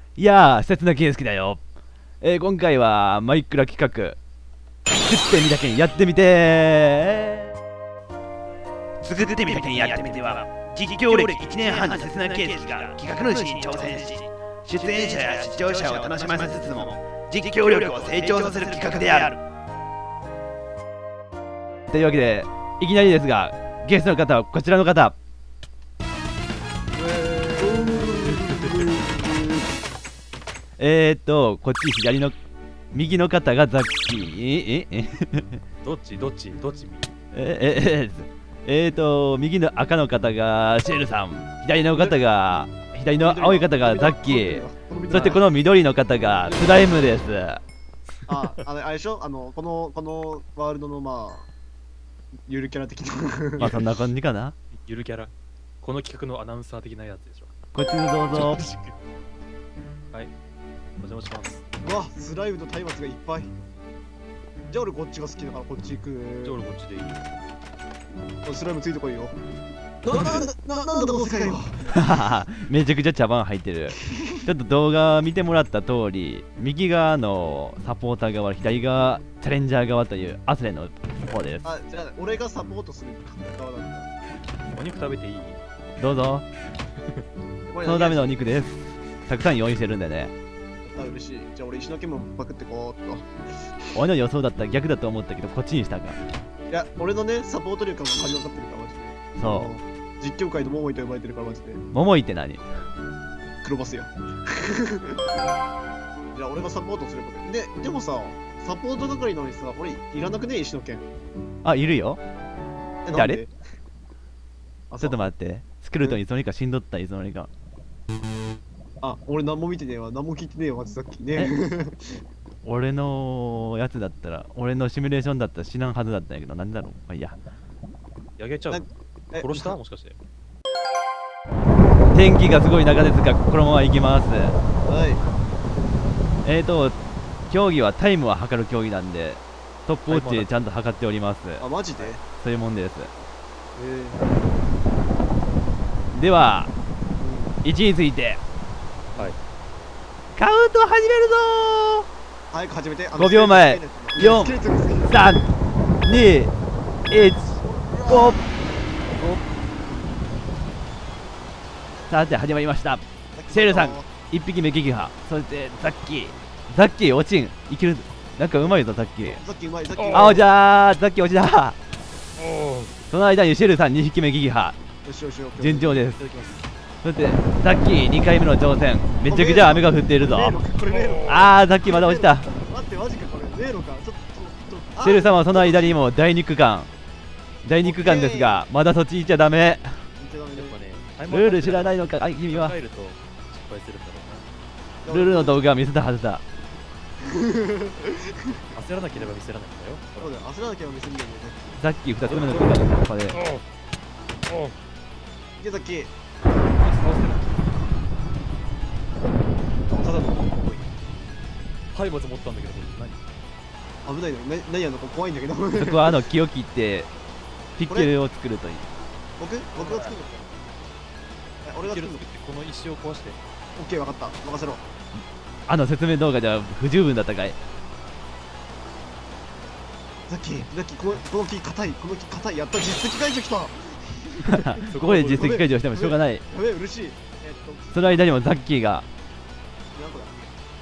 いやー、刹那圭介だよ。今回はマイクラ企画作ってみたけんやってみて作ってみたけんやってみては、実況歴1年半の刹那圭介が企画主に挑戦し、出演者や視聴者を楽しませつつも実況力を成長させる企画である。 というわけで、いきなりですが、ゲストの方はこちらの方。こっち左の右の方がザッキー。 どっち右の赤の方がシェルさん、左の青い方がザッキー、そしてこの緑の方がスライムです。 あれでしょ、このワールドのゆるキャラ的なまあそんな感じかな。 ゆるキャラ。この企画のアナウンサー的なやつでしょ。 こっちにどうぞ。 はい、お邪魔します。 うわ、スライムと松明がいっぱい。じゃあ俺こっちが好きだからこっち行く。 じゃあ俺こっちでいい。 スライムついてこいよ。なんだこの世界 。 はめちゃくちゃ茶番入ってる。ちょっと動画見てもらった通り、右側のサポーター側、左側チャレンジャー側というアスレの方です。 あ、じゃあ俺がサポートする側なんだ。 お肉食べていい？ どうぞ。そのためのお肉です。たくさん用意してるんでね。 嬉しい。じゃあ俺石の剣もパクってこうっと。 俺の予想だったら逆だと思ったけど、こっちにしたか。 いや、俺のね、サポート力が感じ分かってるからマジで。 そう。 実況界の桃井と呼ばれてるからマジで。 桃井って何？ 黒バスや。じゃあ俺がサポートすればね。でもさ、サポート係なのにさ、俺いらなくね、石の剣。 あ、いるよ。誰？ちょっと待待って。スクルトンいつの間にか死んどった、いつの間にか。 あ、俺何も見てねえわ、何も聞いてねえわ、さっきね。 俺のやつだったら、俺のシミュレーションだったら死なんはずだったんやけど、なんだろう。まあいいや。 やげちゃう？殺した？もしかして。 天気がすごい中ですが、このまま行きます。 はい。 競技はタイムは測る競技なんで、トップウォッチでちゃんと測っております。 あ、マジで？ そういうもんです。では、位置について、 はい、 カウントを始めるぞー。早く始めて。 5秒前、4、3、2、1、5。さて始まりました。シェルさん、1匹目撃破。そしてザッキー落ちん。いける。なんかうまいぞ、ザッキー。 ザッキーうまい、ザッキー。 あおじゃー、ザッキー落ちだ。その間にシェルさん2匹目撃破。順調です。そしてザッキー2回目の挑戦。めちゃくちゃ雨が降っているぞ。あー、ザッキーまだ落ちた。 待って、マジかこれ。迷路か。 シェルさんはその間にも第2区間ですが、まだそっち行っちゃダメ。ルール知らないのか、あ、君は。ルールの動画を見せたはずだ。 焦らなければ見せらないんだよ。 そうだよ、焦らなければ見せるんだよね。 ザッキー2つ目の区間です。ここで。 いけ、ザッキー。 ただのはいまず持ったんだけど、 何？危ないの？何やんのか怖いんだけど。 そこは木を切ってピッケルを作るといい。 僕が作るの？俺が作るの？ この石を壊して。 オッケー、分かった。任せろ。 説明動画では不十分だったかい。 ザッキー、この木硬い。やった、実績解除きた。 ここで実績解除してもしょうがない。 やべえ、嬉しい。 その間にもザッキーが何個だ？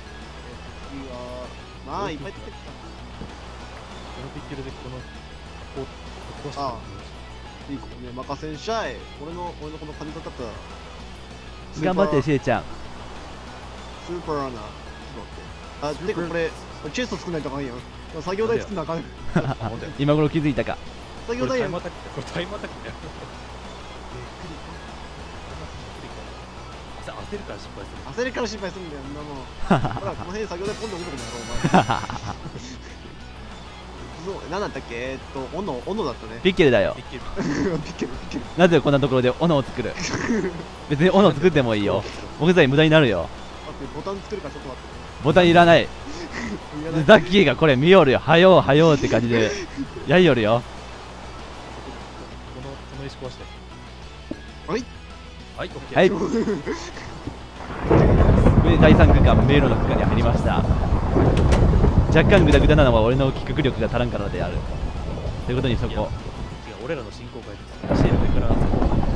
まあ、いっぱい出てきた。 このピッケルでこの壊して。 ああ、いい子ね、任せんしゃい。俺のこの金かかった頑張ってシェイちゃん。 スーパーランナー。ちょっと待って。あ、てかこれチェスト作んないとあかんやん。作業台作んなあかん。 今頃気づいたか。 作業台やん。 これタイムアタックだよ。焦るから心配するんだよ、みんなもう。ほら、この辺作業台ポンで置くとこだろ、お前。そう、何だったっけ？斧だったね。 ピッケルだよ。 ピッケル。 なぜこんなところで斧を作る？別に斧を作ってもいいよ。木材無駄になるよ。 ボタン作るからちょっと待って。 ボタンいらない。ザッキーがこれ見よるよ。はようって感じでやりよるよ。 この石壊して。 はい。 はい、 はい。 に第3区間迷路の区間に入りました。若干グダグダなのは俺の企画力が足らんからであるということにしとこ違う、俺らの進行会です。教える上からサポート。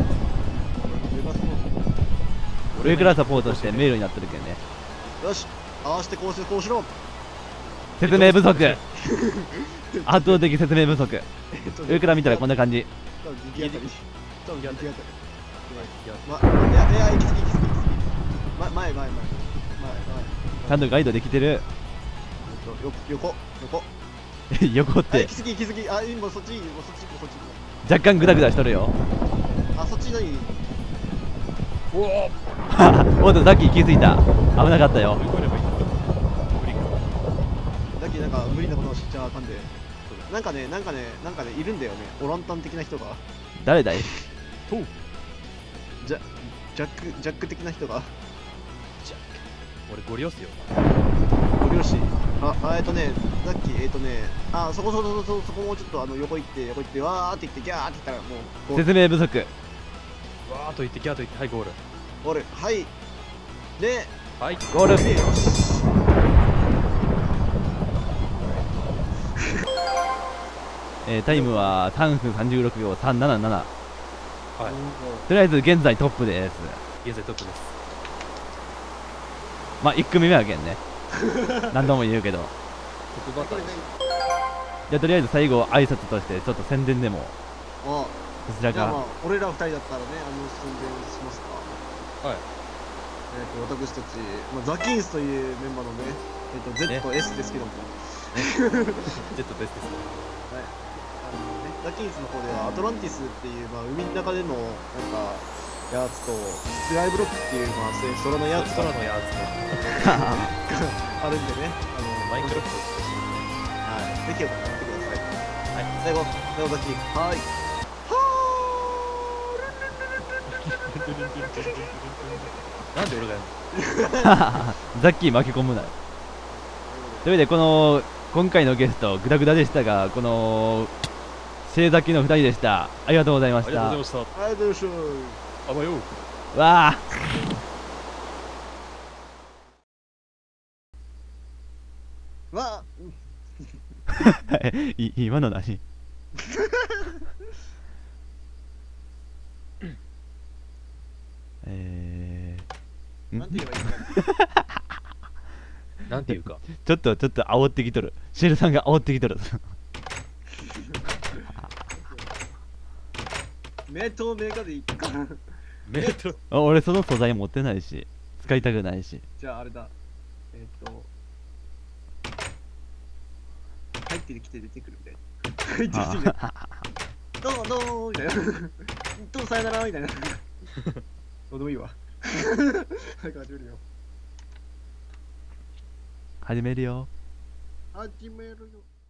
う。上からサポートして迷路になってるけどね。 よし、ああしてこうしてこうしろ。 説明不足圧倒的説明不足。上から見たらこんな感じ。 多分右当たり。多分右当たり。 いや、 いや、行き過ぎ行き過ぎ行き過ぎ。前。 ちゃんとガイドできてる。 横。 横っ行てき過ぎ行き過ぎ。あ、今そっち、もうそっち。 若干グダグダしとるよ。 あ、そっち何？ おっとさっき行き過ぎた。危なかったよ。 乗り越えればいいんだ。無理か。 だっけなんか無理なことを知っちゃあかんで。なんかね、いるんだよね。オランタン的な人が。 誰だい？ ジャック的な人が。 俺ゴリ押すよ。 ご両親。さっき、あ、そこもうちょっと横行って、わーって行って、ギャーって言ったらもう、ゴール。 説明不足。 わーっと言ってギャーと言って、はい、ゴール。 ゴール。はい。で、 はい、 ゴール。 よし。 タイムは3分36秒377。 はい。 とりあえず現在トップです。 現在トップです。 まあ1組目はけんね。何度も言うけど。 トップバッターです。 じゃあとりあえず最後挨拶としてちょっと宣伝でもあ、 こちらが。 じゃあまあ、俺ら二人だったらね、宣伝しますか。 はい。 私たち、ザ・キンスというメンバーのね、Z と S ですけども、 ジェットベースですね。 ザ・キンスの方ではアトランティスっていう、海の中でのやつと、スカイブロックっていう、空のやつが空のやつあるんでね、 マインクラフトはい、ぜひよかったら見てください。 はい。 最後ザ・キン、はい。 なんで俺がやるの？ ザッキー巻き込むなよ。というわけで今回のゲストグダグダでしたが、このシェーザキの2人でした。ありがとうございましありがとうた。 ございました。 ありがとうございまあばよ。 わあわ今の何なんて言えばいいのなんていうか。 ちょっと煽ってきとる。シェルさんが煽ってきとる。 明透明化でいいかな。 メイト。 俺その素材持ってないし使いたくないし。 じゃああれだ。入ってきて出てくるみたいな。入ってきてみたいな。どうもみたいな。どうもさよならみたいな。どうでもいいわ。早く始めるよ。 始めるよ。 始めるよ。